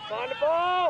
Find the ball.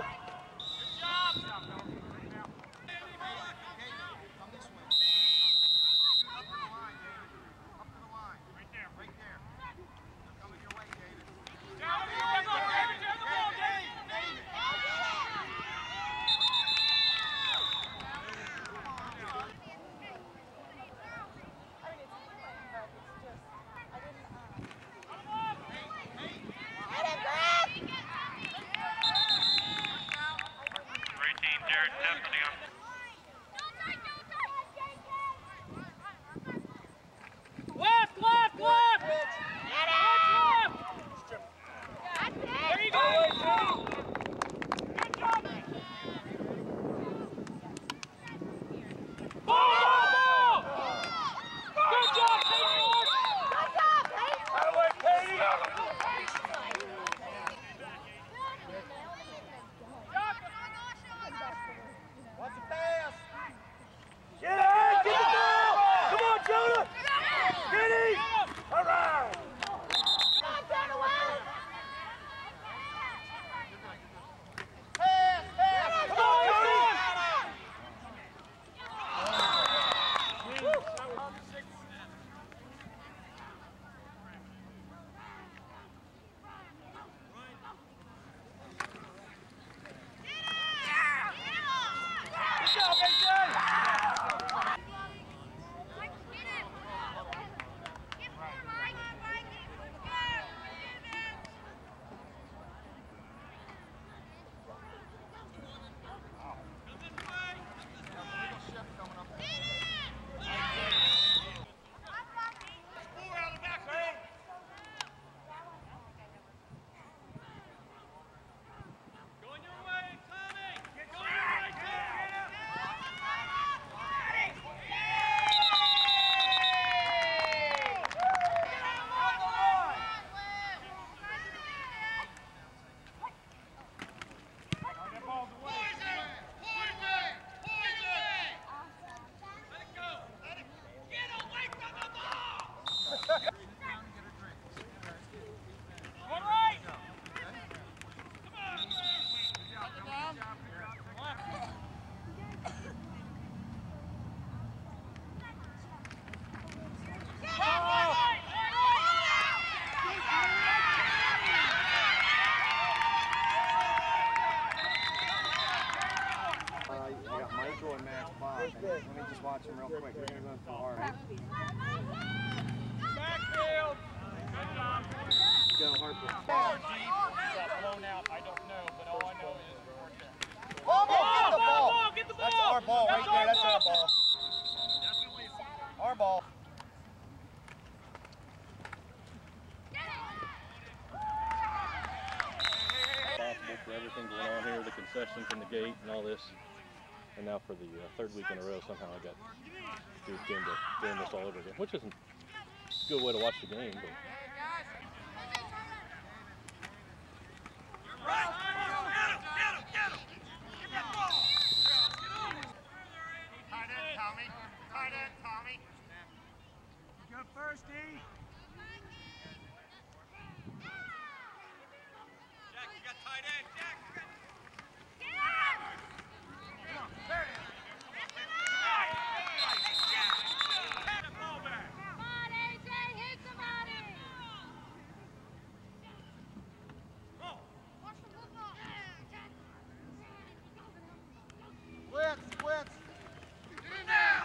Let me just watch him real quick. We're going to go through hard. Backfield. Go, Harper. How deep got blown out, I don't know, but all I know is it worked out. Get the ball! That's our ball right there. That's our ball. Our ball. Responsible for everything going on here, the concessions and the gate and all this. And now for the third week in a row, somehow I got duped into doing this all over again, which isn't a good way to watch the game. But. Tommy. Go first, D. Jack, you got tight end. Jack, you got... There it is. Come on, AJ, hit somebody. Watch the football. Blitz. Now.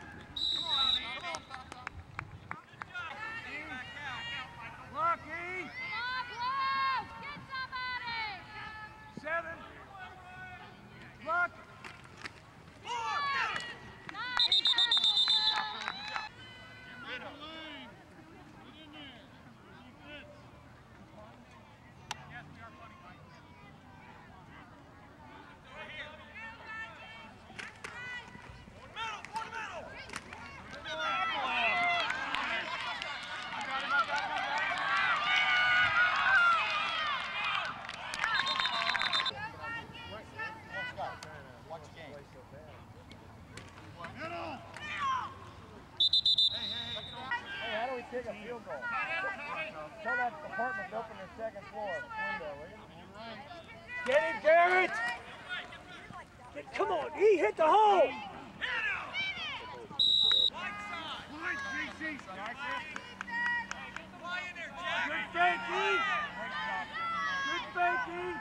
Lucky! Come on, Blue! Get somebody! 7. Luck! 4! Nice! Yes, we are funny, Mike. Take a field goal. Tell that apartment to open their second floor window, will you? Get him it! Come on, he hit the hole! Good faking! Good faking!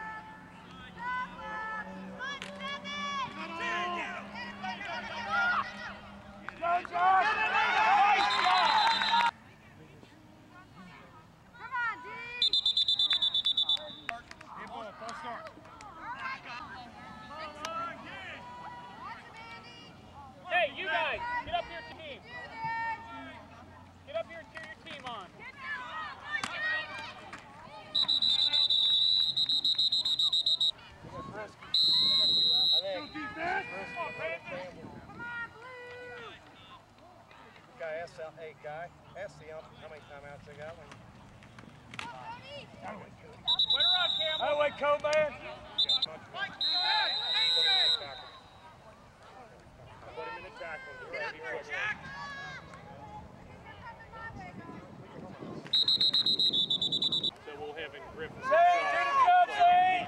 Go, Josh! Nice job! Come on, D. Hey, you guys, get up here to me. Get up here and cheer your team on. Hey, guy, ask the ump how many timeouts they got. Wait around, Campbell. That way, Co-Man. Put him in the tackle. So we'll have in Griffin. Zane, do the job, Zane!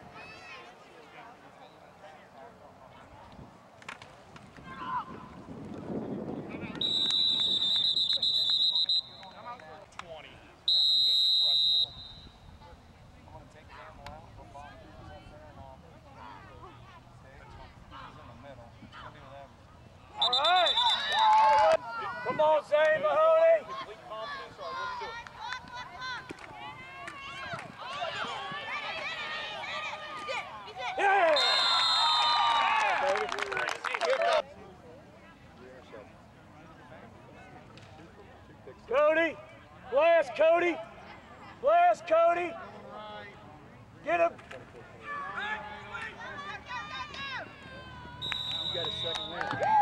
All right. Come on, Zane Mahoney. Complete confidence, or I wouldn't do it. Yeah. Cody, blast Cody, blast Cody. Get him. You got a second win.